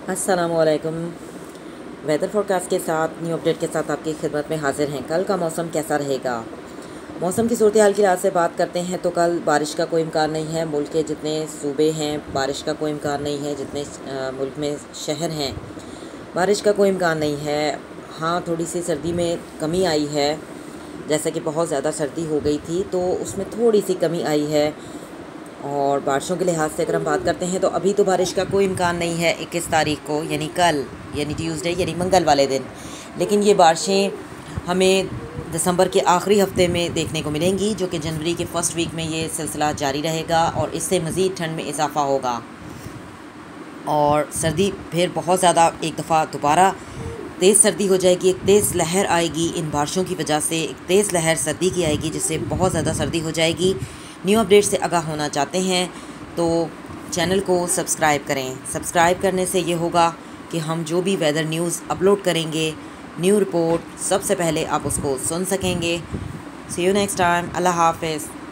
अस्सलामुअलैकुम। Weather forecast के साथ न्यू अपडेट के साथ आपकी खिदमत में हाजिर हैं। कल का मौसम कैसा रहेगा? मौसम की सूरत हाल की रात से बात करते हैं तो कल बारिश का कोई इम्कान नहीं है। मुल्क के जितने सूबे हैं बारिश का कोई इम्कान नहीं है। जितने मुल्क में शहर हैं बारिश का कोई इम्कान नहीं है। हाँ, थोड़ी सी सर्दी में कमी आई है। जैसा कि बहुत ज़्यादा सर्दी हो गई थी तो उसमें थोड़ी सी कमी आई है। और बारिशों के लिहाज से अगर हम बात करते हैं तो अभी तो बारिश का कोई इम्कान नहीं है 21 तारीख को, यानी कल, यानी ट्यूसडे, यानी मंगल वाले दिन। लेकिन ये बारिशें हमें दिसंबर के आखिरी हफ्ते में देखने को मिलेंगी, जो कि जनवरी के फर्स्ट वीक में ये सिलसिला जारी रहेगा और इससे मज़ीद ठंड में इजाफ़ा होगा और सर्दी फिर बहुत ज़्यादा एक दफ़ा दोबारा तेज़ सर्दी हो जाएगी। एक तेज़ लहर आएगी इन बारिशों की वजह से, एक तेज़ लहर सर्दी की आएगी जिससे बहुत ज़्यादा सर्दी हो जाएगी। न्यू अपडेट से आगाह होना चाहते हैं तो चैनल को सब्सक्राइब करें। सब्सक्राइब करने से ये होगा कि हम जो भी वेदर न्यूज़ अपलोड करेंगे, न्यू रिपोर्ट, सबसे पहले आप उसको सुन सकेंगे। See you next time. अल्लाह हाफ़िज़।